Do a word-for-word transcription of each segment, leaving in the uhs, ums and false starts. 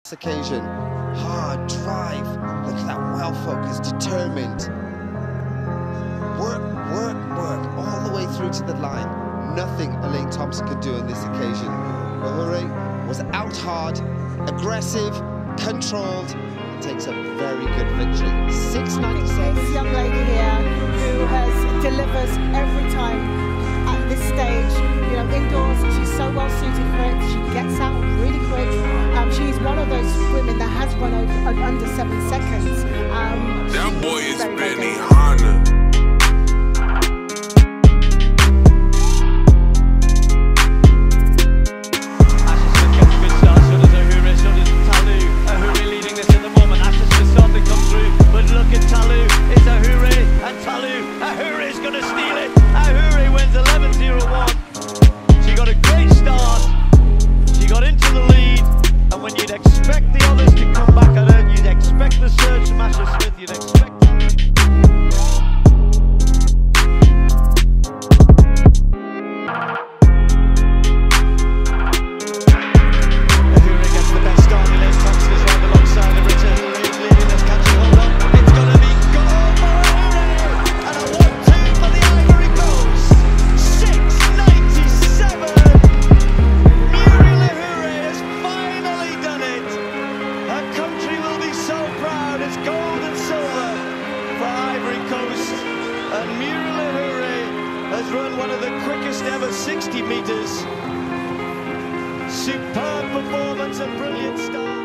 occasion. Hard drive. Look at that, well-focused, determined. Work, work, work, all the way through to the line. Nothing Elaine Thompson could do on this occasion. Ahouré was out hard, aggressive, controlled, and takes a very good victory. six ninety-seven. This young lady here who has delivers every time at this stage. You know, indoors, she's so well suited for it. She gets out really quick. Um, she's one of those women that has run over, under seven seconds. Um, that boy is very, very Benny Hanna. Ahouré is going to steal it. Ahouré wins eleven zero one. She got a great start. She got into the lead. And when you'd expect the others to come back at her, you'd expect the surge from Asher Smith. You'd expect. Ahouré gets the best start. Elaine Thompson is right alongside her. It's Ahouré leading us. Can she hold on? It's going to be goal for Ahouré. And a one two for the Ivory Coast. six ninety-seven. Murielle Ahouré has finally done it. Her country will be so proud. It's gold and silver for Ivory Coast. And Murielle Ahouré has run one of the quickest ever sixty metres. Superb performance, a brilliant start.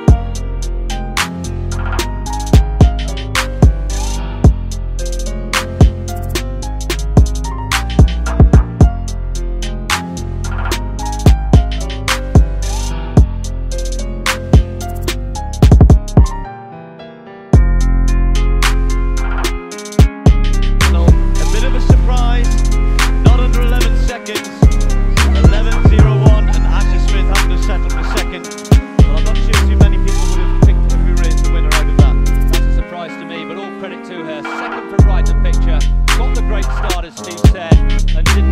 Second from right of picture, got the great start as Steve said, and did